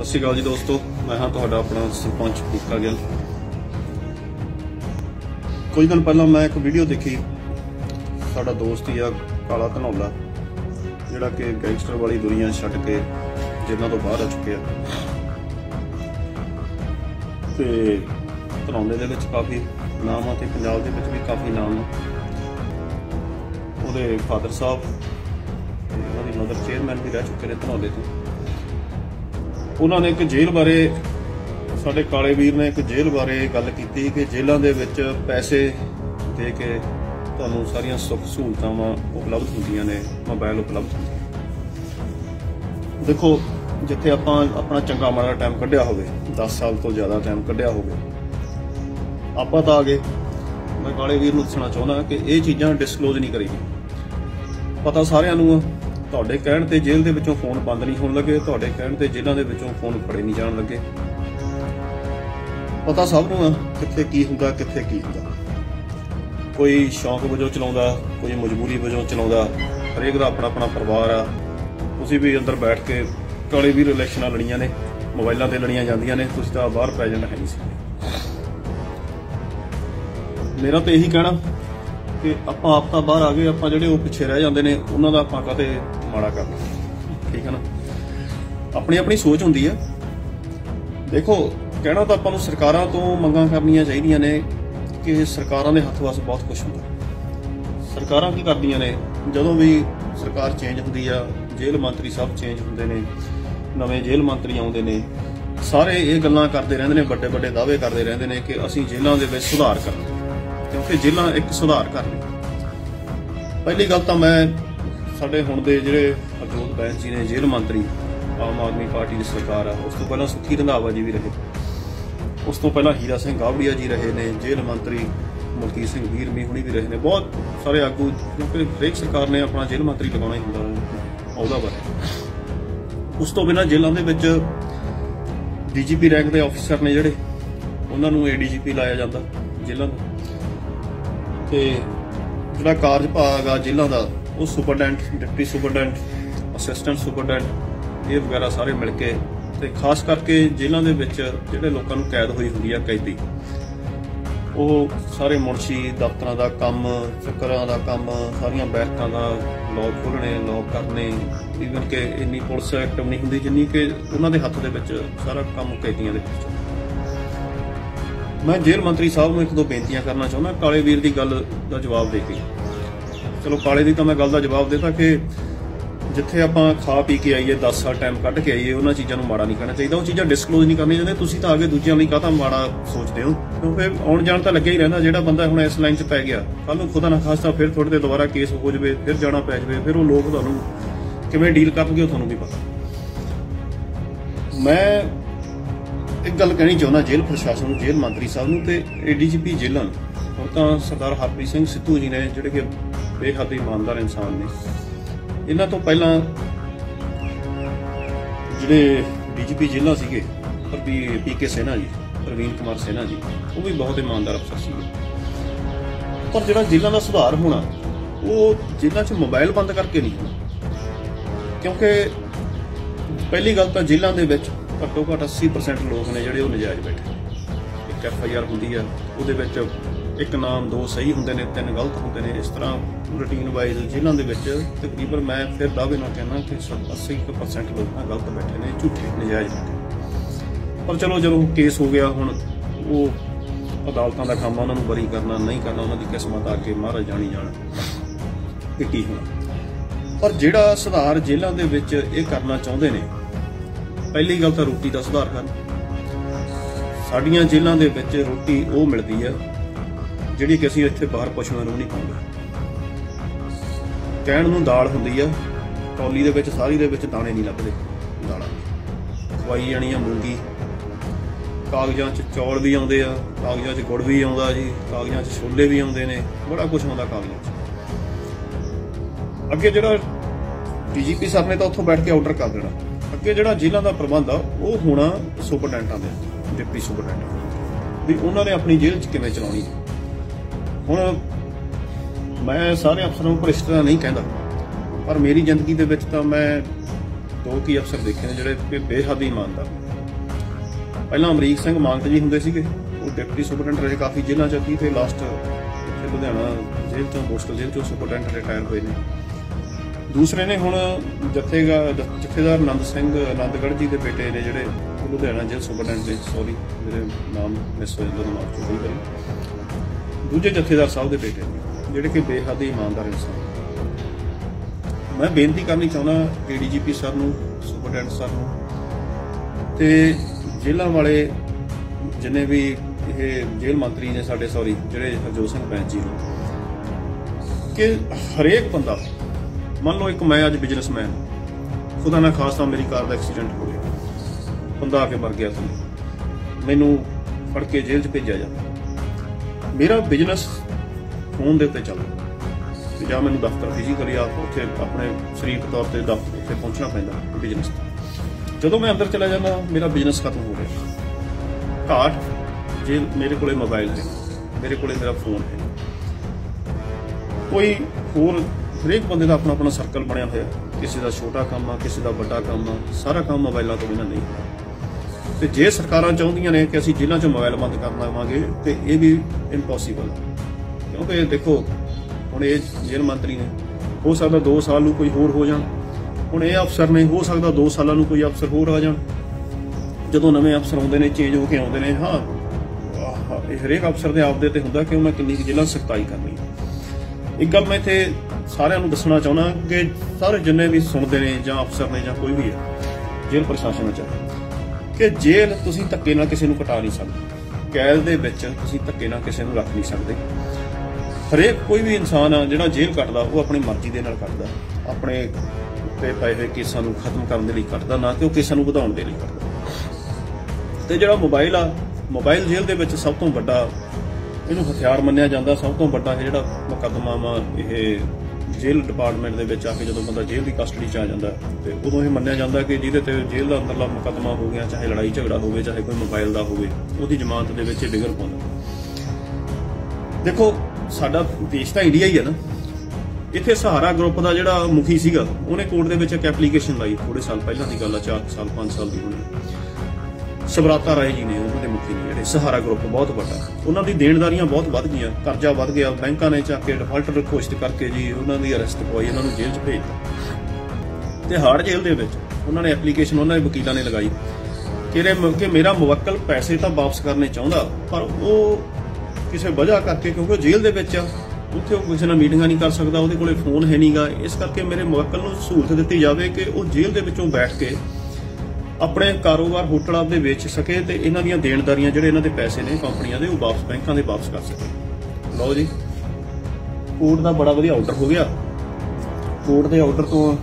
सत श्री अकाल जी दोस्तों, मैं हाँ तुहाडा अपना सरपंच भूखा गिल। कुछ दिन पहला मैं एक वीडियो देखी, साडा दोस्त ही आ काला धनौला जिहड़ा कि गैंगस्टर वाली दुनिया छड्ड के जेलों तो बाहर आ चुके ते धनौले दे विच काफ़ी नाम आ ते पंजाब दे विच भी काफ़ी नाम आ। उहदे फादर साहब उहदी मदर चेयरमैन भी रह चुके हैं धनौले तो। उन्होंने एक जेल बारे साडे काले वीर ने एक जेल बारे गल की कि जेलों के विच पैसे दे के तुहानूं सारियां सुख सहूलतां उपलब्ध होंदियां ने, मोबाइल उपलब्ध होंदे। देखो जिथे आपां अपना चंगा माड़ा टाइम कढ़िया होवे, 10 साल तो ज़्यादा टाइम कढ़िया होवे, आपां तां आ गए। मैं काले वीर नूं दसना चाहुंदा कि ये चीज़ां डिसकलोज नहीं करीदी। पता सारिआं नूं आ, तुहाडे कहण ते जेल दे विचों फोन बंद नहीं होण लगे, तुहाडे कहण ते जेलों दे विचों फोन फड़े नहीं जाण लगे। पता सब नूं आ कित्थे की हुंदा, कित्थे की हुंदा। कोई शौक वजों चलाउंदा, कोई मजबूरी वजों चलाउंदा, हरेक दा अपना अपना परिवार आ। तुसीं भी अंदर बैठ के काले वीर इलैक्शनां लड़ियां ने, मोबाइलां ते लड़ियां जांदियां ने, तुसीं तां बाहर प्रेजेंट है नहीं सी। मेरा तो यही कहना कि आपां आप तां बाहर आ गए, आपां जिहड़े पिछे रह जांदे ने उन्हां दा आपां काहते माड़ा करना, ठीक है ना। अपनी अपनी सोच हुंदी है। देखो कहना तो आपां नूं सरकारां तो मंगां करनियां चाहीदियां ने कि सरकारां दे हत्थ वस बहुत कुछ हुंदा। सरकारां की करदियां ने, जदों भी सरकार चेंज हुंदी आ, जेल मंत्री सब चेंज हुंदे ने, नवें जेल मंत्री आउंदे ने, सारे ये गल्लां करदे रहिंदे ने, बड़े बड़े दावे करदे रहिंदे ने कि असीं जेलां दे विच सुधार करना, क्योंकि जेलां एक सुधार कर रही। पहली गल तो मैं साडे हुण दे जिहड़े अजोत बैंस जी ने जेल मंत्री, आम आदमी पार्टी की सरकार आ, उस तो पहला सुखी रंधावा जी भी रहे, उस तो पहला हीरा सिंह गावड़िया जी रहे ने जेल मंत्री, मलकीत सिंह वीर मी हुणी भी रहे ने, बहुत सारे आगू, क्योंकि हरेक सरकार ने अपना जेल मंत्री लगाउणा ही हुंदा ਉਹਦਾ बारे। उस तो बिना जेलों के विच DGP रैंक के ऑफिसर ने जिहड़े उन्हां नूं ADGP लाया जाता जेलों का, ते जिहड़ा कारज भाग आ जेलों का वो superintendent, deputy superintendent, assistant superintendent, ये वगैरह सारे मिल के, ते खास करके जेलों के विच जिहड़े लोकां नूं कैद होई हुंदी आ कैदी, वो सारे मुंशी दफ्तरां दा काम, चक्करां दा काम, सारियां बैरकां दा लॉक खोलने, लॉक करने, ईवन के इन्नी पुलिस एक्टिव नहीं हुंदी जिन्नी कि उन्हां दे हत्थ दे विच सारा काम कैदियां दे विच। मैं जेल मंत्री साहब नूं एक दो बेनतियां करना चाहुंदा काले वीर दी गल दा जवाब दे के। चलो काले दी तां मैं गल दा जवाब देता कि जिथे आपां खा पी के आईए, 10 साल टाइम कढ़ के आईए, उन्हां चीज़ां नूं माड़ा नहीं कहना चाहिए, वो चीज़ां डिसकलोज नहीं करनी चाहिए। तुसीं तां आगे दूजिਆਂ ਲਈ ਕਾਹਦਾ माड़ा सोचते हो, क्योंकि आउण जाण तां लग्गिਆ ही रहिंदा। जिहड़ा बंदा हुण इस लाइन 'ਚ पै गया, कल नूं खुदा ना खास्ता फिर थोड़े देर दोबारा केस हो जाए, फिर जाना पै जाए, फिर वो लोग तुहानूं किवें डील करनगे तुहानूं भी पता। मैं एक गल कहनी चाहुंदा जेल प्रशासन नूं, जेल मंत्री साहब नूं ते ADGP जेलां नूं। हुण तां सरदार हरप्रीत सिंह सिद्धू जी ने जिहड़े कि बेहद ईमानदार इंसान ने, इन्हां तो पहलां जिहड़े DGP जेलां सीगे PK सेना जी, प्रवीण कुमार सेना जी, वो भी बहुत ईमानदार अफसर सीगे। पर जिहड़ा जेलां दा सुधार होना, वो जेलां 'च मोबाइल बंद करके नहीं होना, क्योंकि पहली गल तां जेलां दे विच घट्टो घट्ट 80% लोग ने जिहड़े वो नजायज़ बैठे। एक FIR हुंदी आ, उहदे विच एक नाम, 2 सही हुंदे ने, 3 गलत हुंदे ने। इस तरह रूटीन वाइज जेलों के तकरीबन मैं फिर दावे ना कहना कि 80% लोग ना गलत बैठे ने, झूठे नजायज़ बैठे। पर चलो जो केस हो गया, हुण वो अदालतों का काम, उन्होंने बरी करना नहीं करना उन्होंनी किस्मत आके महाराज जानी जाना कि की होना। पर जिहड़ा सुधार जेलों के विच ये करना चाहुंदे ने, पहली गल तो रोटी का सुधार करना। साडियां जेलों के विच रोटी वो मिलती है जिहड़ी कि असीं इत्थे बाहर पशुआं नूं नहीं पाउंदे। कहण नूं दाल हुंदी आ, कौली दे विच सारी दे विच दाणे नहीं लभदे, दालां खवाई जाणी आ मूंगी। कागजां 'च चौल भी आउंदे आ, कागजां 'च गुड़ भी आउंदा जी, कागजां 'च छोले भी आउंदे ने, बड़ा कुछ आउंदा कागजां 'च। अगे जिहड़ा DGP सर ने तां उत्थों बैठ के आर्डर कर देना, अगे जिहड़ा जेलां दा प्रबंध आ वो होना सुपरडेंटां दे, डिप्टी सुपरडेंट भी उन्हां ने अपनी जेल 'च किवें चलाउणी है। हुण मैं सारे अफसरों पर इस तरह नहीं कहता, पर मेरी जिंदगी दे विच तां मैं 2 की अफसर देखे ने जिहड़े कि बेहद ईमानदार। ਪਹਿਲਾਂ ਅਮਰੀਕ ਸਿੰਘ ਮਾਨਕ ਜੀ ਹੁੰਦੇ ਸੀਗੇ, ਉਹ ਡਿਪਟੀ ਸੁਪਰਡੈਂਟ ਰਹੇ ਕਾਫੀ ਜੇਲ੍ਹਾਂ 'ਚ ਕੀ, ਤੇ ਲਾਸਟ ਇੱਥੇ ਲੁਧਿਆਣਾ ਜੇਲ੍ਹ ਤੋਂ ਮੁਸ਼ਕਲ ਜੇਲ੍ਹ 'ਚੋਂ ਸੁਪਰਡੈਂਟ ਰਿਟਾਇਰ ਹੋਏ ਨੇ। ਦੂਸਰੇ ਨੇ ਹੁਣ ਜਥੇਦਾਰ ਆਨੰਦ ਸਿੰਘ ਆਨੰਦਗੜ੍ਹ ਜੀ ਦੇ ਬੇਟੇ ਨੇ ਜਿਹੜੇ ਲੁਧਿਆਣਾ ਜੇਲ੍ਹ ਸੁਪਰਡੈਂਟ ਦੇ, ਸੌਰੀ ਮੇਰੇ ਨਾਮ ਮਿਸ ਹੋ ਜਾਂਦਾ ਦਿਮਾਗ 'ਚੋਂ ਕਈ ਵਾਰੀ, ਦੂਜੇ ਜਥੇਦਾਰ ਸਾਹਿਬ ਦੇ ਬੇਟੇ ਨੇ ਜਿਹੜੇ ਕਿ ਬੇਹੱਦ ਇਮਾਨਦਾਰ ਇਨਸਾਨ। ਮੈਂ ਬੇਨਤੀ ਕਰਨੀ ਚਾਹੁੰਦਾ ADGP ਸਰ ਨੂੰ, ਸੁਪਰਡੈਂਟ ਸਰ ਨੂੰ, ਤੇ ਜੇਲ੍ਹਾਂ ਵਾਲੇ ਜਿੰਨੇ ਵੀ ਇਹ ਜੇਲ੍ਹ ਮੰਤਰੀ ਨੇ ਸਾਡੇ, ਸੌਰੀ ਜਿਹੜੇ ਹਰਜੋਤ ਸਿੰਘ ਬੈਂਸ ਜੀ ਨੂੰ, ਕਿ ਹਰੇਕ ਬੰਦਾ, ਮੰਨ ਲਓ ਇੱਕ ਮੈਂ ਅੱਜ ਬਿਜ਼ਨਸਮੈਨ, ਖੁਦਾ ਨਾ ਖਾਸਤਾ ਮੇਰੀ ਕਾਰ ਦਾ ਐਕਸੀਡੈਂਟ ਹੋ ਗਿਆ, ਬੰਦਾ ਆ ਕੇ ਮਰ ਗਿਆ, ਮੈਨੂੰ ਫੜ ਕੇ ਜੇਲ੍ਹ 'ਚ ਭੇਜਿਆ ਜਾਂਦਾ, ਮੇਰਾ ਬਿਜ਼ਨਸ ਫੋਨ ਦੇ ਉੱਤੇ ਚੱਲਦਾ, ਜਾਂ ਮੈਨੂੰ ਦਫ਼ਤਰ ਫਿਜ਼ੀਕਲੀ ਉੱਥੇ ਆਪਣੇ ਸਰੀਰਕ ਤੌਰ ਤੇ ਦਫ਼ਤਰ ਉੱਥੇ ਪਹੁੰਚਣਾ ਪੈਂਦਾ ਬਿਜ਼ਨਸ ਤੇ। ਜਦੋਂ ਮੈਂ ਅੰਦਰ ਚਲਾ ਜਾਂਦਾ ਮੇਰਾ ਬਿਜ਼ਨਸ ਖਤਮ ਹੋ ਰਿਹਾ। ਘਾਟ ਜੇ ਮੇਰੇ ਕੋਲੇ ਮੋਬਾਈਲ ਹੈ, ਮੇਰੇ ਕੋਲੇ ਮੇਰਾ ਫੋਨ ਹੈ, ਕੋਈ ਹੋਰ ਹਰੇਕ ਬੰਦੇ ਦਾ ਆਪਣਾ ਆਪਣਾ ਸਰਕਲ ਬਣਿਆ ਹੋਇਆ, ਕਿਸੇ ਦਾ ਛੋਟਾ ਕੰਮ ਆ, ਕਿਸੇ ਦਾ ਵੱਡਾ ਕੰਮ ਆ, ਸਾਰਾ ਕੰਮ ਮੋਬਾਈਲਾਂ ਤੋਂ ਬਿਨਾਂ ਨਹੀਂ। ਤੇ ਜੇ ਸਰਕਾਰਾਂ ਚਾਹੁੰਦੀਆਂ ਨੇ ਕਿ ਅਸੀਂ ਜੇਲ੍ਹਾਂ 'ਚੋਂ ਮੋਬਾਈਲ ਬੰਦ ਕਰ ਲਵਾਂਗੇ ਤੇ ਇਹ ਵੀ ਇੰਪੋਸੀਬਲ ਹੈ, ਕਿਉਂਕਿ ਦੇਖੋ ਹੁਣ ਇਹ ਜੇਲ੍ਹ ਮੰਤਰੀ ਨੇ, ਹੋ ਸਕਦਾ 2 ਸਾਲ ਨੂੰ ਕੋਈ ਹੋਰ ਹੋ ਜਾਣ, ਹੁਣ ਇਹ ਅਫਸਰ ਨੇ, ਹੋ ਸਕਦਾ 2 ਸਾਲਾਂ ਨੂੰ ਕੋਈ ਅਫਸਰ ਹੋਰ ਆ ਜਾਣ। ਜਦੋਂ ਨਵੇਂ ਅਫਸਰ ਆਉਂਦੇ ਨੇ, ਚੇਂਜ ਹੋ ਕੇ ਆਉਂਦੇ ਨੇ, ਹਾਂ ਇਹ ਹਰੇਕ ਅਫਸਰ ਦੇ ਆਪਦੇ ਤੇ ਹੁੰਦਾ ਕਿ ਉਹਨਾਂ ਕਿੰਨੀ ਕੁ ਜੇਲ੍ਹਾਂ ਸਖਤਾਈ ਕਰਨੀ। ਇੱਕ ਗੱਲ ਮੈਂ ਇੱਥੇ ਸਾਰਿਆਂ ਨੂੰ ਦੱਸਣਾ ਚਾਹੁੰਦਾ ਕਿ ਸਾਰੇ ਜਿੰਨੇ ਵੀ ਸੁਣਦੇ ਨੇ ਜਾਂ ਅਫਸਰ ਨੇ ਜਾਂ ਕੋਈ ਵੀ ਹੈ ਜੇਲ੍ਹ ਪ੍ਰਸ਼ਾਸਨ ਵਿੱਚ, ਕਿ ਜੇਲ੍ਹ ਤੁਸੀਂ ਧੱਕੇ ਨਾਲ ਕਿਸੇ ਨੂੰ ਕਟਾ ਨਹੀਂ ਸਕਦੇ, ਕੈਦ ਦੇ ਵਿੱਚ ਤੁਸੀਂ ਧੱਕੇ ਨਾਲ ਕਿਸੇ ਨੂੰ ਰੱਖ ਨਹੀਂ ਸਕਦੇ। ਹਰੇਕ ਕੋਈ ਵੀ ਇਨਸਾਨ ਆ ਜਿਹੜਾ ਜੇਲ੍ਹ ਕੱਟਦਾ ਉਹ ਆਪਣੀ ਮਰਜ਼ੀ ਦੇ ਨਾਲ ਕੱਟਦਾ, ਆਪਣੇ ਉੱਤੇ ਪਏ ਹੋਏ ਕੇਸਾਂ ਨੂੰ ਖਤਮ ਕਰਨ ਦੇ ਲਈ ਕੱਟਦਾ, ਨਾ ਕਿ ਉਹ ਕੇਸਾਂ ਨੂੰ ਵਧਾਉਣ ਦੇ ਲਈ ਕੱਟਦਾ। ਤੇ ਜਿਹੜਾ ਮੋਬਾਈਲ ਆ, ਮੋਬਾਈਲ ਜੇਲ੍ਹ ਦੇ ਵਿੱਚ ਸਭ ਤੋਂ ਵੱਡਾ ਇਹਨੂੰ ਹਥਿਆਰ ਮੰਨਿਆ ਜਾਂਦਾ, ਸਭ ਤੋਂ ਵੱਡਾ ਜਿਹੜਾ ਮੁਕੱਦਮਾ ਵਾ ਇਹ ਜੇਲ੍ਹ ਡਿਪਾਰਟਮੈਂਟ ਦੇ ਵਿੱਚ ਆ ਕੇ ਜਦੋਂ ਬੰਦਾ ਜੇਲ੍ਹ ਦੀ ਕਸਟਡੀ 'ਚ ਆ ਜਾਂਦਾ ਤੇ ਉਦੋਂ ਇਹ ਮੰਨਿਆ ਜਾਂਦਾ ਕਿ ਜਿਹਦੇ ਤੇ ਜੇਲ੍ਹ ਦਾ ਅੰਦਰਲਾ ਮੁਕੱਦਮਾ ਹੋ ਗਿਆ, ਚਾਹੇ ਲੜਾਈ ਝਗੜਾ ਹੋਵੇ, ਚਾਹੇ ਕੋਈ ਮੋਬਾਈਲ ਦਾ ਹੋਵੇ, ਉਹਦੀ ਜ਼ਮਾਨਤ ਦੇ ਵਿੱਚ ਇਹ ਡਿਗਰ ਪਾਉਂਦਾ। ਦੇਖੋ ਸਾਡਾ ਦੇਸ਼ ਤਾਂ ਇੰਡੀਆ ਹੀ ਹੈ ਨਾ, ਇੱਥੇ ਸਹਾਰਾ ਗਰੁੱਪ ਦਾ ਜਿਹੜਾ ਮੁਖੀ ਸੀਗਾ ਉਹਨੇ ਕੋਰਟ ਦੇ ਵਿੱਚ ਇੱਕ ਐਪਲੀਕੇਸ਼ਨ ਲਾਈ, ਥੋੜੇ ਸਾਲ ਪਹਿਲਾਂ ਦੀ ਗੱਲ ਆ, 4 ਸਾਲ 5 ਸਾਲ ਦੀ ਹੋਣੀ। ਸਬਰਾਤਾ ਰਾਏ ਜੀ ਨੇ ਉਹਨਾਂ ਦੇ ਮੁਖੀ ਨੇ, ਜਿਹੜੇ ਸਹਾਰਾ ਗਰੁੱਪ ਬਹੁਤ ਵੱਡਾ, ਉਹਨਾਂ ਦੀ ਦੇਣਦਾਰੀਆਂ ਬਹੁਤ ਵੱਧ ਗਈਆਂ, ਕਰਜ਼ਾ ਵੱਧ ਗਿਆ, ਬੈਂਕਾਂ ਨੇ ਚੱਕ ਕੇ ਡਿਫਾਲਟਰ ਘੋਸ਼ਿਤ ਕਰਕੇ ਜੀ ਉਹਨਾਂ ਦੀ ਅਰੈਸਟ ਕਰਵਾਈ, ਉਹਨਾਂ ਨੂੰ ਜੇਲ੍ਹ 'ਚ ਭੇਜਤਾ। ਤੇ ਹਾਰਡ ਜੇਲ੍ਹ ਦੇ ਵਿੱਚ ਉਹਨਾਂ ਨੇ ਐਪਲੀਕੇਸ਼ਨ, ਉਹਨਾਂ ਦੇ ਵਕੀਲਾਂ ਨੇ ਲਗਾਈ ਕਿ ਮੇਰਾ ਮੁਵੱਕਲ ਪੈਸੇ ਤਾਂ ਵਾਪਸ ਕਰਨੇ ਚਾਹੁੰਦਾ, ਪਰ ਉਹ ਕਿਸੇ ਵਜ੍ਹਾ ਕਰਕੇ, ਕਿਉਂਕਿ ਉਹ ਜੇਲ੍ਹ ਦੇ ਵਿੱਚ ਆ, ਉੱਥੇ ਉਹ ਕਿਸੇ ਨਾਲ ਮੀਟਿੰਗਾਂ ਨਹੀਂ ਕਰ ਸਕਦਾ, ਉਹਦੇ ਕੋਲੇ ਫੋਨ ਹੈ ਨਹੀਂਗਾ, ਇਸ ਕਰਕੇ ਮੇਰੇ ਮੁਵੱਕਲ ਨੂੰ ਸਹੂਲਤ ਦਿੱਤੀ ਜਾਵੇ ਕਿ ਉਹ ਜੇਲ੍ਹ ਦੇ ਵਿੱਚੋਂ ਬੈਠ ਕੇ ਆਪਣੇ ਕਾਰੋਬਾਰ ਹੋਟਲ ਆਪਦੇ ਵੇਚ ਸਕੇ ਤੇ ਇਹਨਾਂ ਦੀਆਂ ਦੇਣਦਾਰੀਆਂ ਜਿਹੜੇ ਇਹਨਾਂ ਦੇ ਪੈਸੇ ਨੇ ਕੰਪਨੀਆਂ ਦੇ ਉਹ ਵਾਪਸ ਬੈਂਕਾਂ ਦੇ ਵਾਪਸ ਕਰ ਸਕੇ। ਲਓ ਜੀ, ਕੋਰਟ ਦਾ ਬੜਾ ਵਧੀਆ ਆਰਡਰ ਹੋ ਗਿਆ। ਕੋਰਟ ਦੇ ਆਰਡਰ ਤੋਂ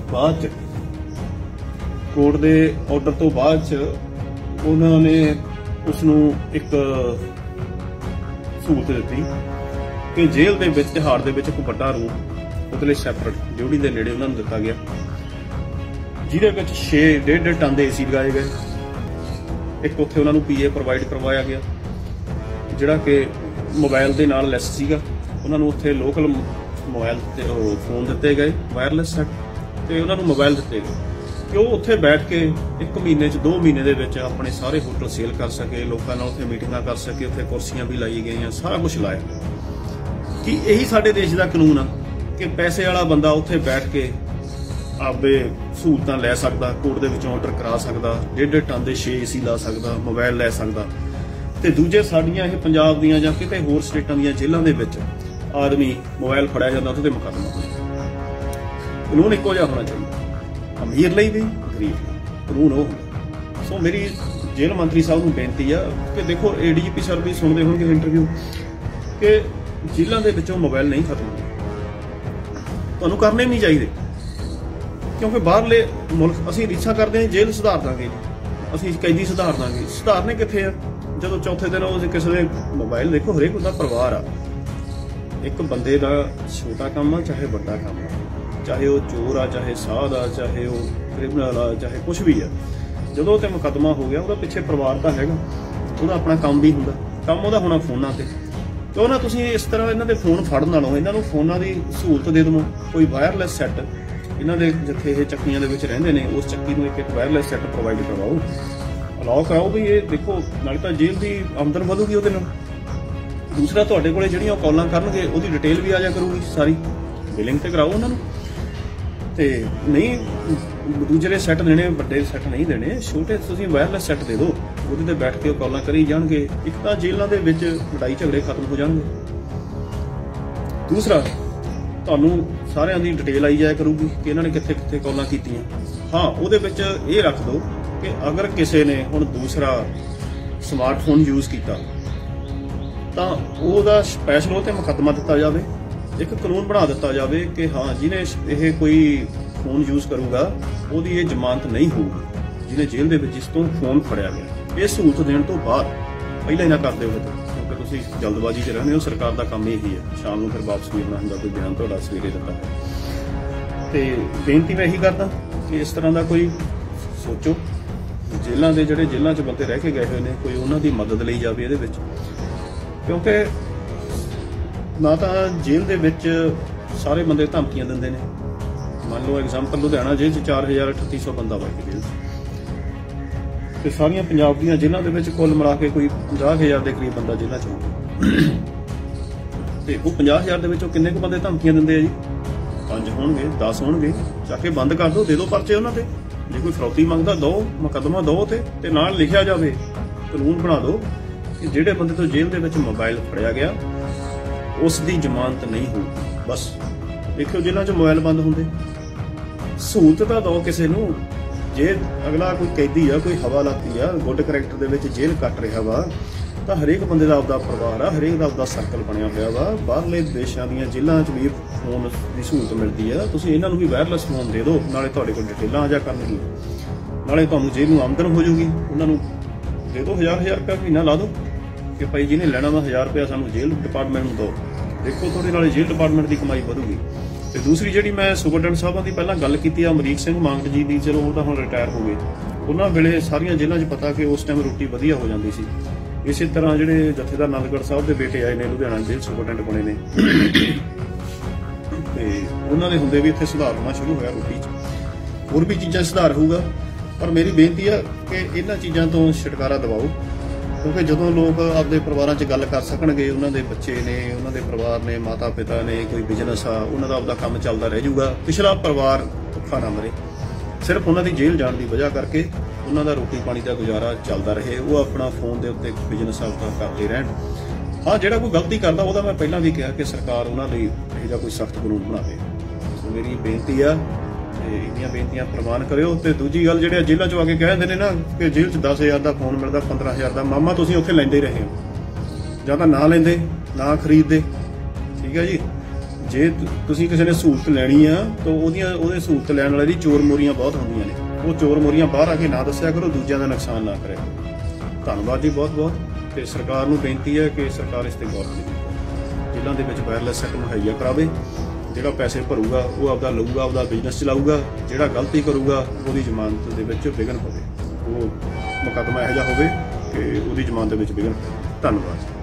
ਬਾਅਦ ਚ ਉਹਨਾਂ ਨੇ ਉਸ ਨੂੰ ਇੱਕ ਸਹੂਲਤ ਦਿੱਤੀ ਕਿ ਜੇਲ੍ਹ ਦੇ ਵਿੱਚ, ਤਿਹਾੜ ਦੇ ਵਿੱਚ ਇੱਕ ਵੱਡਾ ਰੂਮ ਉਹਦੇ ਲਈ ਸੈਪਰੇਟ ਡਿਊਟੀ ਦੇ ਨੇੜੇ ਉਹਨਾਂ ਨੂੰ ਦਿੱਤਾ ਗਿਆ, ਜਿਹਦੇ ਵਿੱਚ 6.5 ਟਨ ਦੇ AC ਲਗਾਏ ਗਏ। ਇੱਕ ਉੱਥੇ ਉਹਨਾਂ ਨੂੰ PA ਪ੍ਰੋਵਾਈਡ ਕਰਵਾਇਆ ਗਿਆ, ਜਿਹੜਾ ਕਿ ਮੋਬਾਈਲ ਦੇ ਨਾਲ ਲੈਸ ਸੀਗਾ। ਉਹਨਾਂ ਨੂੰ ਉੱਥੇ ਲੋਕਲ ਮੋਬਾਈਲ ਤੇ ਫੋਨ ਦਿੱਤੇ ਗਏ, ਵਾਇਰਲੈਸ ਸੈੱਟ, ਤੇ ਉਹਨਾਂ ਨੂੰ ਮੋਬਾਈਲ ਦਿੱਤੇ ਗਏ ਕਿ ਉਹ ਉੱਥੇ ਬੈਠ ਕੇ 1 ਮਹੀਨੇ 'ਚ 2 ਮਹੀਨੇ ਦੇ ਵਿੱਚ ਆਪਣੇ ਸਾਰੇ ਹੋਟਲ ਸੇਲ ਕਰ ਸਕੇ, ਲੋਕਾਂ ਨਾਲ ਉੱਥੇ ਮੀਟਿੰਗਾਂ ਕਰ ਸਕੇ, ਉੱਥੇ ਕੁਰਸੀਆਂ ਵੀ ਲਾਈ ਗਈਆਂ, ਸਾਰਾ ਕੁਝ ਲਾਇਆ। ਕਿ ਇਹੀ ਸਾਡੇ ਦੇਸ਼ ਦਾ ਕਾਨੂੰਨ ਆ ਕਿ ਪੈਸੇ ਵਾਲਾ ਬੰਦਾ ਉੱਥੇ ਬੈਠ ਕੇ ਆਪਦੇ ਸਹੂਲਤਾਂ ਲੈ ਸਕਦਾ, ਕੋਰਟ ਦੇ ਵਿੱਚੋਂ ਆਰਡਰ ਕਰਾ ਸਕਦਾ, 1.5 ਟਨ ਦੇ 6 AC ਲਾ ਸਕਦਾ, ਮੋਬਾਈਲ ਲੈ ਸਕਦਾ। ਤੇ ਦੂਜੇ ਸਾਡੀਆਂ ਇਹ ਪੰਜਾਬ ਦੀਆਂ ਜਾਂ ਕਿਤੇ ਹੋਰ ਸਟੇਟਾਂ ਦੀਆਂ ਜੇਲ੍ਹਾਂ ਦੇ ਵਿੱਚ ਆਦਮੀ ਮੋਬਾਈਲ ਫੜਿਆ ਜਾਂਦਾ, ਉਹਦੇ ਮੁਕੱਦਮਾ ਹੁੰਦਾ। ਕਾਨੂੰਨ ਇੱਕੋ ਜਿਹਾ ਹੋਣਾ ਚਾਹੀਦਾ, ਅਮੀਰ ਲਈ ਵੀ ਗਰੀਬ ਲਈ ਕਾਨੂੰਨ ਉਹ ਹੁੰਦਾ। ਸੋ ਮੇਰੀ ਜੇਲ੍ਹ ਮੰਤਰੀ ਸਾਹਿਬ ਨੂੰ ਬੇਨਤੀ ਆ ਕਿ ਦੇਖੋ, ADGP ਸਰ ਵੀ ਸੁਣਦੇ ਹੋਣਗੇ ਇੰਟਰਵਿਊ, ਕਿ ਜੇਲ੍ਹਾਂ ਦੇ ਵਿੱਚੋਂ ਮੋਬਾਈਲ ਨਹੀਂ ਖਤਮ ਹੁੰਦੇ, ਤੁਹਾਨੂੰ ਕਰਨੇ ਨਹੀਂ ਚਾਹੀਦੇ, ਕਿਉਂਕਿ ਬਾਹਰਲੇ ਮੁਲਕ ਅਸੀਂ ਰੀਛਾ ਕਰਦੇ ਹਾਂ ਜੇਲ੍ਹ ਸੁਧਾਰ ਦਾਂਗੇ ਜੀ, ਅਸੀਂ ਕੈਦੀ ਸੁਧਾਰ ਦਾਂਗੇ। ਸੁਧਾਰਨੇ ਕਿੱਥੇ ਆ ਜਦੋਂ ਚੌਥੇ ਦਿਨ ਉਹ ਕਿਸੇ ਦੇ ਮੋਬਾਈਲ ਦੇਖੋ। ਹਰੇਕ ਦਾ ਪਰਿਵਾਰ ਆ, ਇੱਕ ਬੰਦੇ ਦਾ ਛੋਟਾ ਕੰਮ ਆ ਚਾਹੇ ਵੱਡਾ ਕੰਮ ਆ, ਚਾਹੇ ਉਹ ਚੋਰ ਆ, ਚਾਹੇ ਸਾਧ ਆ, ਚਾਹੇ ਉਹ ਕ੍ਰਿਮੀਨਲ ਆ, ਚਾਹੇ ਕੁਛ ਵੀ ਆ, ਜਦੋਂ ਤੇ ਮੁਕੱਦਮਾ ਹੋ ਗਿਆ ਉਹਦਾ ਪਿੱਛੇ ਪਰਿਵਾਰ ਤਾਂ ਹੈਗਾ, ਉਹਦਾ ਆਪਣਾ ਕੰਮ ਵੀ ਹੁੰਦਾ, ਕੰਮ ਉਹਦਾ ਹੋਣਾ ਫੋਨਾਂ ਤੇ। ਕਿਉਂ ਨਾ ਤੁਸੀਂ ਇਸ ਤਰ੍ਹਾਂ ਇਹਨਾਂ ਦੇ ਫੋਨ ਫੜਨ ਨਾਲੋਂ ਇਹਨਾਂ ਨੂੰ ਫੋਨਾਂ ਦੀ ਸਹੂਲਤ ਦੇ ਦਿਓ, ਕੋਈ ਵਾਇਰਲੈਸ ਸੈੱਟ ਇਹਨਾਂ ਦੇ ਜਿੱਥੇ ਇਹ ਚੱਕੀਆਂ ਦੇ ਵਿੱਚ ਰਹਿੰਦੇ ਨੇ ਉਸ ਚੱਕੀ ਨੂੰ ਇੱਕ ਵਾਇਰਲੈਸ ਸੈੱਟ ਪ੍ਰੋਵਾਈਡ ਕਰਵਾਓ, ਅਲਾਓ ਕਰਾਓ ਵੀ ਇਹ ਦੇਖੋ, ਨਾਲੇ ਤਾਂ ਜੇਲ੍ਹ ਦੀ ਆਮਦਨ ਵਧੂਗੀ ਉਹਦੇ ਨਾਲ। ਦੂਸਰਾ ਤੁਹਾਡੇ ਕੋਲੇ ਜਿਹੜੀਆਂ ਉਹ ਕਾਲਾਂ ਕਰਨਗੇ ਉਹਦੀ ਡਿਟੇਲ ਵੀ ਆ ਜਾ ਕਰੂਗੀ ਸਾਰੀ, ਬਿਲਿੰਗ ਤੇ ਕਰਾਓ ਉਹਨਾਂ ਨੂੰ। ਤੇ ਨਹੀਂ ਦੂਜੇ ਸੈੱਟ ਦੇਣੇ, ਵੱਡੇ ਸੈੱਟ ਨਹੀਂ ਦੇਣੇ, ਛੋਟੇ ਤੁਸੀਂ ਵਾਇਰਲੈਸ ਸੈੱਟ ਦੇ ਦਿਓ, ਉਹਦੇ ਤੇ ਬੈਠ ਕੇ ਉਹ ਕਾਲਾਂ ਕਰੀ ਜਾਣਗੇ। ਇੱਕ ਤਾਂ ਜੇਲ੍ਹਾਂ ਦੇ ਵਿੱਚ ਲੜਾਈ ਝਗੜੇ ਖਤਮ ਹੋ ਜਾਣਗੇ। ਦੂਸਰਾ ਤੁਹਾਨੂੰ ਸਾਰਿਆਂ ਦੀ ਡਿਟੇਲ ਆਈ ਜਾਇਆ ਕਰੂਗੀ ਕਿ ਇਹਨਾਂ ਨੇ ਕਿੱਥੇ ਕਿੱਥੇ ਕਾਲਾਂ ਕੀਤੀਆਂ। ਹਾਂ, ਉਹਦੇ ਵਿੱਚ ਇਹ ਰੱਖ ਦਿਓ ਕਿ ਅਗਰ ਕਿਸੇ ਨੇ ਹੁਣ ਦੂਸਰਾ ਸਮਾਰਟਫੋਨ ਯੂਜ਼ ਕੀਤਾ ਤਾਂ ਉਹਦਾ ਸਪੈਸ਼ਲ ਉਹ ਤੇ ਮੁਕੱਦਮਾ ਦਿੱਤਾ ਜਾਵੇ। ਇੱਕ ਕਾਨੂੰਨ ਬਣਾ ਦਿੱਤਾ ਜਾਵੇ ਕਿ ਹਾਂ ਜਿਹਨੇ ਇਹ ਕੋਈ ਫੋਨ ਯੂਜ਼ ਕਰੂਗਾ ਉਹਦੀ ਇਹ ਜ਼ਮਾਨਤ ਨਹੀਂ ਹੋਊਗੀ, ਜਿਹਨੇ ਜੇਲ੍ਹ ਦੇ ਵਿੱਚ ਜਿਸ ਤੋਂ ਫੋਨ ਫੜਿਆ ਗਿਆ। ਇਹ ਸਹੂਲਤ ਦੇਣ ਤੋਂ ਬਾਅਦ ਪਹਿਲਾਂ ਹੀ ਨਾ ਕਰ ਦਿਓ, ਕਿਉਂਕਿ ਤੁਸੀਂ ਜਲਦਬਾਜ਼ੀ 'ਚ ਰਹਿੰਦੇ ਹੋ। ਸਰਕਾਰ ਦਾ ਕੰਮ ਇਹੀ ਹੈ, ਸ਼ਾਮ ਨੂੰ ਫਿਰ ਵਾਪਸ ਵੀ ਆਉਣਾ ਹੁੰਦਾ, ਕੋਈ ਬਿਆਨ ਤੁਹਾਡਾ ਸਵੇਰੇ ਦਿੱਤਾ ਹੈ। ਤੇ ਬੇਨਤੀ ਮੈਂ ਇਹੀ ਕਰਦਾ ਕਿ ਇਸ ਤਰ੍ਹਾਂ ਦਾ ਕੋਈ ਸੋਚੋ, ਜੇਲ੍ਹਾਂ ਦੇ ਜਿਹੜੇ ਜੇਲ੍ਹਾਂ 'ਚ ਬੰਦੇ ਰਹਿ ਕੇ ਗਏ ਹੋਏ ਨੇ ਕੋਈ ਉਹਨਾਂ ਦੀ ਮਦਦ ਲਈ ਜਾਵੇ ਇਹਦੇ ਵਿੱਚ। ਕਿਉਂਕਿ ਨਾ ਤਾਂ ਜੇਲ੍ਹ ਦੇ ਵਿੱਚ ਸਾਰੇ ਬੰਦੇ ਧਮਕੀਆਂ ਦਿੰਦੇ ਨੇ। ਮੰਨ ਲਓ ਐਗਜ਼ਾਮਪਲ ਲੁਧਿਆਣਾ ਜੇਲ੍ਹ 'ਚ 4300 ਬੰਦਾ ਵਾ ਜੇਲ੍ਹ 'ਚ, ਤੇ ਸਾਰੀਆਂ ਪੰਜਾਬ ਦੀਆਂ ਜੇਲ੍ਹਾਂ ਦੇ ਵਿੱਚ ਕੁੱਲ ਮਿਲਾ ਕੇ ਕੋਈ 50000 ਦੇ ਕਰੀਬ ਬੰਦਾ ਜੇਲ੍ਹਾਂ 'ਚ ਹੋਊਗਾ। ਤੇ ਉਹ 50000 ਦੇ ਵਿੱਚੋਂ ਕਿੰਨੇ ਕੁ ਬੰਦੇ ਧਮਕੀਆਂ ਦਿੰਦੇ ਆ ਜੀ? 5 ਹੋਣਗੇ, 10 ਹੋਣਗੇ। ਚੱਕ ਕੇ ਬੰਦ ਕਰ ਦਿਓ, ਦੇ ਦਿਓ ਪਰਚੇ ਉਹਨਾਂ ਤੇ। ਜੇ ਕੋਈ ਫਰੌਤੀ ਮੰਗਦਾ ਦਿਓ, ਮੁਕੱਦਮਾ ਦਿਓ ਤੇ ਨਾਲ ਲਿਖਿਆ ਜਾਵੇ, ਕਾਨੂੰਨ ਬਣਾ ਦਿਓ ਕਿ ਜਿਹੜੇ ਬੰਦੇ ਤੋਂ ਜੇਲ੍ਹ ਦੇ ਵਿੱਚ ਮੋਬਾਈਲ ਫੜਿਆ ਗਿਆ ਉਸ ਦੀ ਜ਼ਮਾਨਤ ਨਹੀਂ ਹੋਊਗੀ। ਬਸ ਦੇਖਿਓ ਜੇਲ੍ਹਾਂ 'ਚ ਮੋਬਾਈਲ ਬੰਦ ਹੁੰਦੇ। ਸਹੂਲਤ ਤਾਂ ਦਿਓ ਕਿਸੇ ਨੂੰ। ਜੇ ਅਗਲਾ ਕੋਈ ਕੈਦੀ ਆ, ਕੋਈ ਹਵਾਲਾਤੀ ਆ, ਗੁੱਡ ਕਰੈਕਟਰ ਦੇ ਵਿੱਚ ਜੇਲ੍ਹ ਕੱਟ ਰਿਹਾ ਵਾ, ਤਾਂ ਹਰੇਕ ਬੰਦੇ ਦਾ ਆਪਦਾ ਪਰਿਵਾਰ ਆ, ਹਰੇਕ ਦਾ ਆਪਦਾ ਸਰਕਲ ਬਣਿਆ ਹੋਇਆ ਵਾ। ਬਾਹਰਲੇ ਦੇਸ਼ਾਂ ਦੀਆਂ ਜੇਲ੍ਹਾਂ 'ਚ ਵੀ ਫੋਨ ਦੀ ਸਹੂਲਤ ਮਿਲਦੀ ਆ। ਤੁਸੀਂ ਇਹਨਾਂ ਨੂੰ ਵੀ ਵਾਇਰਲੈਸ ਫੋਨ ਦੇ ਦਿਓ, ਨਾਲੇ ਤੁਹਾਡੇ ਕੋਲ ਡਿਟੇਲਾਂ ਆ ਜਾ ਕਰਨਗੀਆਂ, ਨਾਲੇ ਤੁਹਾਨੂੰ ਜੇਲ੍ਹ ਨੂੰ ਆਮਦਨ ਹੋ ਜਾਊਗੀ। ਉਹਨਾਂ ਨੂੰ ਦੇ ਦਿਓ 1000 ਰੁਪਇਆ ਮਹੀਨਾ ਲਾ ਦਿਓ ਕਿ ਭਾਈ ਜਿਹਨੇ ਲੈਣਾ ਵਾ 1000 ਰੁਪਇਆ ਸਾਨੂੰ ਜੇਲ੍ਹ ਡਿਪਾਰਟਮੈਂਟ ਨੂੰ ਦਿਓ। ਦੇਖੋ ਤੁਹਾਡੇ ਨਾਲੇ ਜੇਲ੍ਹ ਡਿਪਾਰਟਮੈਂਟ ਦੀ ਕਮਾਈ ਵਧੂਗੀ। ਤੇ ਦੂਸਰੀ ਜਿਹੜੀ ਮੈਂ ਸੁਪਰਡੈਂਟ ਸਾਹਿਬਾਂ ਦੀ ਪਹਿਲਾਂ ਗੱਲ ਕੀਤੀ ਆ, ਅਮਰੀਕ ਸਿੰਘ ਮਾਂਗਟ ਜੀ ਦੀ, ਚਲੋ ਉਹ ਤਾਂ ਹੁਣ ਰਿਟਾਇਰ ਹੋ ਗਏ। ਉਹਨਾਂ ਵੇਲੇ ਸਾਰੀਆਂ ਜੇਲ੍ਹਾਂ 'ਚ ਪਤਾ ਕਿ ਉਸ ਟਾਈਮ ਰੋਟੀ ਵਧੀਆ ਹੋ ਜਾਂਦੀ ਸੀ। ਇਸੇ ਤਰ੍ਹਾਂ ਜਿਹੜੇ ਜਥੇਦਾਰ ਆਨੰਦਗੜ੍ਹ ਸਾਹਿਬ ਦੇ ਬੇਟੇ ਆਏ ਨੇ, ਲੁਧਿਆਣਾ ਜੇਲ੍ਹ ਸੁਪਰਡੈਂਟ ਬਣੇ ਨੇ, ਤੇ ਉਹਨਾਂ ਦੇ ਹੁੰਦੇ ਵੀ ਇੱਥੇ ਸੁਧਾਰ ਹੋਣਾ ਸ਼ੁਰੂ ਹੋਇਆ ਰੋਟੀ 'ਚ। ਹੋਰ ਵੀ ਚੀਜ਼ਾਂ ਸੁਧਾਰ ਹੋਊਗਾ, ਪਰ ਮੇਰੀ ਬੇਨਤੀ ਆ ਕਿ ਇਹਨਾਂ ਚੀਜ਼ਾਂ ਤੋਂ ਛੁਟਕਾਰਾ ਦਿਵਾਓ। ਕਿਉਂਕਿ ਜਦੋਂ ਲੋਕ ਆਪਦੇ ਪਰਿਵਾਰਾਂ 'ਚ ਗੱਲ ਕਰ ਸਕਣਗੇ, ਉਹਨਾਂ ਦੇ ਬੱਚੇ ਨੇ, ਉਹਨਾਂ ਦੇ ਪਰਿਵਾਰ ਨੇ, ਮਾਤਾ ਪਿਤਾ ਨੇ, ਕੋਈ ਬਿਜ਼ਨਸ ਆ, ਉਹਨਾਂ ਦਾ ਆਪਦਾ ਕੰਮ ਚੱਲਦਾ ਰਹਿ ਜਾਊਗਾ। ਪਿਛਲਾ ਪਰਿਵਾਰ ਭੁੱਖਾ ਨਾ ਮਰੇ। ਸਿਰਫ ਉਹਨਾਂ ਦੀ ਜੇਲ੍ਹ ਜਾਣ ਦੀ ਵਜ੍ਹਾ ਕਰਕੇ ਉਹਨਾਂ ਦਾ ਰੋਟੀ ਪਾਣੀ ਦਾ ਗੁਜ਼ਾਰਾ ਚੱਲਦਾ ਰਹੇ, ਉਹ ਆਪਣਾ ਫੋਨ ਦੇ ਉੱਤੇ ਬਿਜ਼ਨਸ ਆਪਦਾ ਕਰਦੇ ਰਹਿਣ। ਹਾਂ, ਜਿਹੜਾ ਕੋਈ ਗਲਤੀ ਕਰਦਾ ਉਹਦਾ ਮੈਂ ਪਹਿਲਾਂ ਵੀ ਕਿਹਾ ਕਿ ਸਰਕਾਰ ਉਹਨਾਂ ਲਈ ਇਹੋ ਜਿਹਾ ਕੋਈ ਸਖਤ ਕਾਨੂੰਨ ਬਣਾਵੇ। ਸੋ ਮੇਰੀ ਬੇਨਤੀ ਆ, ਇੰਨੀਆਂ ਬੇਨਤੀਆਂ ਪ੍ਰਵਾਨ ਕਰਿਓ। ਤੇ ਦੂਜੀ ਗੱਲ, ਜਿਹੜੇ ਜੇਲ੍ਹਾਂ 'ਚੋਂ ਆ ਕੇ ਕਹਿ ਦਿੰਦੇ ਨੇ ਨਾ ਕਿ ਜੇਲ੍ਹ 'ਚ 10000 ਦਾ ਫੋਨ ਮਿਲਦਾ, 15000 ਦਾ, ਮਾਮਾ ਤੁਸੀਂ ਉੱਥੇ ਲੈਂਦੇ ਰਹੇ ਹੋ, ਜਾਂ ਤਾਂ ਨਾ ਲੈਂਦੇ, ਨਾ ਖਰੀਦਦੇ। ਠੀਕ ਹੈ ਜੀ। ਜੇ ਤੁਸੀਂ ਕਿਸੇ ਨੇ ਸਹੂਲਤ ਲੈਣੀ ਆ ਤਾਂ ਉਹਦੇ ਸਹੂਲਤ ਲੈਣ ਵਾਲੇ ਦੀ ਚੋਰ ਮੋਰੀਆਂ ਬਹੁਤ ਹੁੰਦੀਆਂ ਨੇ। ਉਹ ਚੋਰ ਮੋਰੀਆਂ ਬਾਹਰ ਆ ਕੇ ਨਾ ਦੱਸਿਆ ਕਰੋ, ਦੂਜਿਆਂ ਦਾ ਨੁਕਸਾਨ ਨਾ ਕਰਿਆ ਕਰੋ। ਧੰਨਵਾਦ ਜੀ ਬਹੁਤ ਬਹੁਤ। ਤੇ ਸਰਕਾਰ ਨੂੰ ਬੇਨਤੀ ਹੈ ਕਿ ਸਰਕਾਰ ਇਸ ਤੇ ਗੌਰ ਕਰੇ, ਜੇਲ੍ਹਾਂ ਦੇ ਵਿੱਚ ਵਾਇਰਲੈਸ ਸੈੱਟ ਮੁਹੱਈਆ ਕਰਾਵੇ। ਜਿਹੜਾ ਪੈਸੇ ਭਰੂਗਾ ਉਹ ਆਪਦਾ ਲਊਗਾ, ਆਪਦਾ ਬਿਜ਼ਨਸ ਚਲਾਊਗਾ। ਜਿਹੜਾ ਗਲਤੀ ਕਰੂਗਾ ਉਹਦੀ ਜ਼ਮਾਨਤ ਦੇ ਵਿੱਚ ਵਿਘਨ ਪਵੇ, ਉਹ ਮੁਕੱਦਮਾ ਇਹੋ ਜਿਹਾ ਹੋਵੇ ਕਿ ਉਹਦੀ ਜ਼ਮਾਨਤ ਦੇ ਵਿੱਚ ਵਿਘਨ ਪਵੇ। ਧੰਨਵਾਦ।